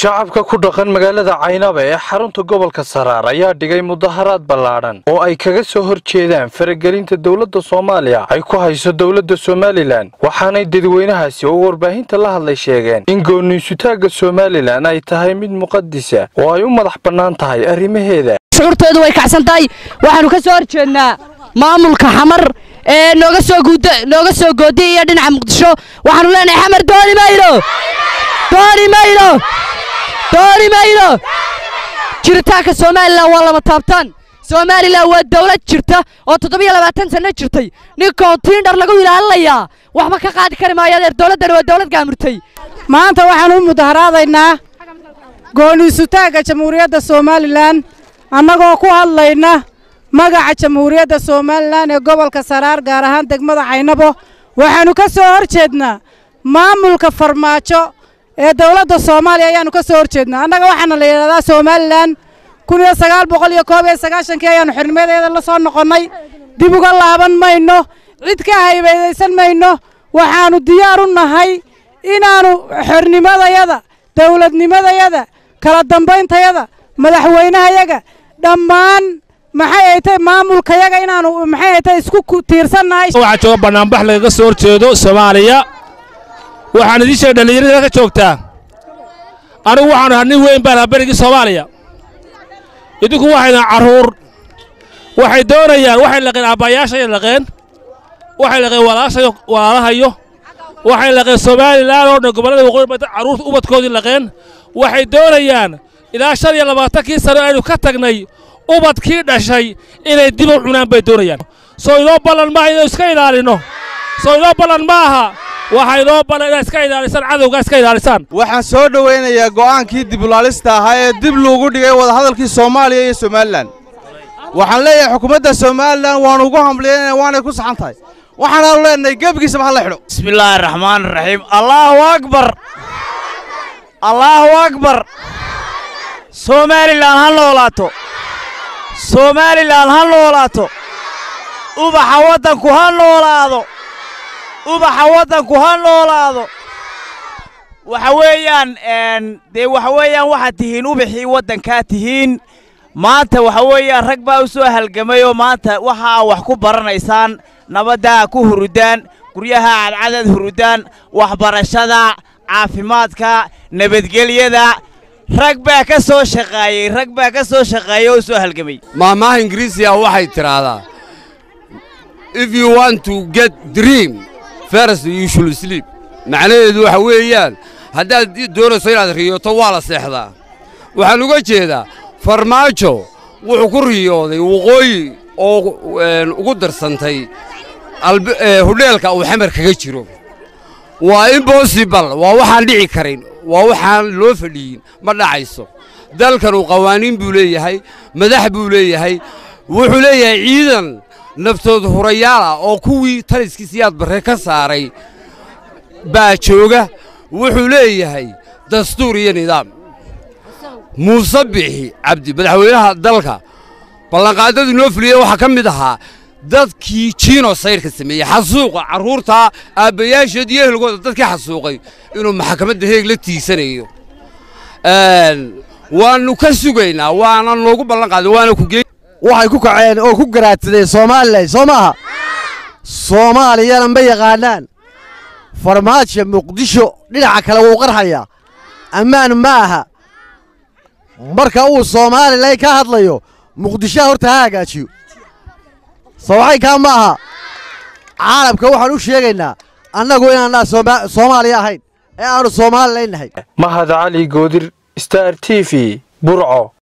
shacabka ku dhaqan magaalada Caynaba ee xarunta gobolka Saraar ayaa dhigay mudaharaad ballaaran oo ay kaga soo horjeedaan faragelinta dawladda Soomaaliya ay ku hayso dawladda Somaliland waxaanay dadweynahaasi oo warbaahinta la hadlay sheegeen in go'aansiyada Somaliland ay tahay mid muqaddis ah oo ay u madax bannaan tahay arrimaheeda shuurteedu way kacsan tahay waxaanu ka soo horjeednaa maamulka xamar ee nooga soo goodiya dhinaca Muqdisho waxaanu leenahay xamar dooni mayno jiritaanka Somaliland waa lama taabtaan Somaliland waa dawlad jirta oo 27 sano jirtay nin kontiinar lagu ilaalinayaa waxba ka qaadi kari maayeen dawladdan waa dawlad gaamurtay maanta waxaan u mudaharaadaynaa go'aansiyada Jamhuuriyadda Somaliland annagoo ku hadlayna magaca Jamhuuriyadda Somaliland ee gobolka Saraar gaar ahaan degmada Caynabo waxaanu ka soo horjeednaa maamulka farmaajo ee dawladda Soomaaliya ayaanu ka soo horjeednaa annaga waxaana la yiraahdaa Somaliland 1991 ayaanu xirmadeeda la soo noqonay dib uga laaban mayno cid ka haybaysan mayno waxaanu diyaar u nahay inaanu xirnimadayada dawladnimadayada kala dambayntayada madaxweynahayaga dhammaan maxay ay tahay maamulkayaga inaanu maxay ay tahay isku tiirsanahay waxa jooga banaanbax laga soo horjeedo Soomaaliya waxaan idin sheegay dhalinyarada ka joogta anigu waxaan ahay nin weyn baa bariga Soomaaliya idinku waxayna caruur waxay doonayaan waxay laqeen abayaasha laqeen waxay laqeen walaalahayo waxay laqeen Somaliland oo dhan gobolada waqooyi baa caruur ubadkoodii laqeen waxay doonayaan ilaa 25 sano aynu ka tagnay ubadkii dhashay inay dib u cunaan bay doonayaan soo inoo balan ma inuu iska ilaalino soo inoo balan ma aha waxay inoo balan iska ilaalisan cadawga iska ilaalisan waxaan soo dhaweynayaa go'aankii dib u laalista ahaa ee dib loogu dhigay wada hadalkii Soomaaliya iyo Somaliland waxaan leeyahay xukuumadda Somaliland waan ugu hamleeyay waana ku saxan tahay waxaan leenahay gabkiisa ma la xidho bismillaahir rahmaanir rahiim Allahu akbar Somaliland ha noolaato ubaxa wadanku ha noolaado waxa weeyaan waxa tihiin ubixii wadanka tihiin maanta waxa weeyaan rag baa u soo halgamay oo maanta waxa wax ku baranaysaan nabadda ku hurudaan guryaha cadcad hurudaan waxbarashada caafimaadka nabadgelyada rag baa ka soo shaqeeyay oo soo halgamay maamaha Ingiriisiga waxay tiraahdaa if you want to get dream first you should sleep macnaheedu waxa weeyaan haddaad doonayso inaad riyoto waa la seexdaa waxaan uga jeedaa farmaajo wuxuu ku riyooday waqooyi oo ugu darsantay hudheelka uu xamar kaga jiro waa impossible waa waxaan dhici karin waa waxaan loo fadhiyin ma dhacayso dalkan uu qawaaniin buu leeyahay madax buu leeyahay wuxuu leeyahay ciidan naftood hurayaal ah oo kuwii taliskiisiyaad barre ka saaray baa jooga wuxuu leeyahay dastuur iyo nidaam Muuse Bixi Cabdi madaxweynaha dalka ballanqaadadu noo fuliyay waxa ka mid ahaa dadkii genocide-ka sameeyay xasuuqa caruurta aabayaashood iyo ehelkooda dadkii xasuuqay inuu maxkamadda Heeg la tiisanayo waanu ka sugaynaa waana noogu ballanqaaday waana ku geey waxay ku kaceen oo ku garaadsadeen Soomaaliland Soomaha Soomaaliyana ma yaqaanaan farmaajo Muqdisho dhinaca kale wuu qarxaya ammaan ma aha marka uu Soomaaliland ka hadlayo Muqdisho horta hagaajiyo saway ka ma aha caalamka waxaan u sheegaynaa annagu inaan Soomaaliya ahayn ee aanu Soomaaliland nahay Mahad Ali Goodir Star TV Burco